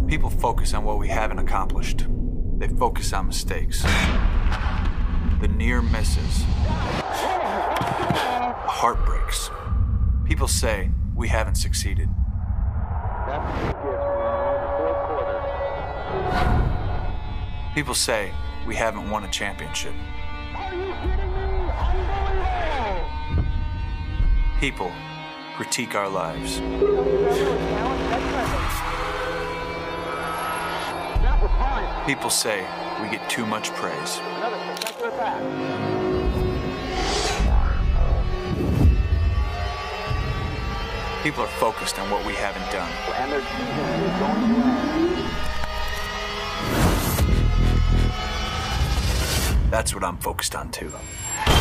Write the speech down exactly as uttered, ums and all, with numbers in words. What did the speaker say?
People focus on what we haven't accomplished. They focus on mistakes. The near misses. The heartbreaks. People say we haven't succeeded. People say we haven't won a championship. People critique our lives. People say we get too much praise. People are focused on what we haven't done. And their season is going to end. That's what I'm focused on too.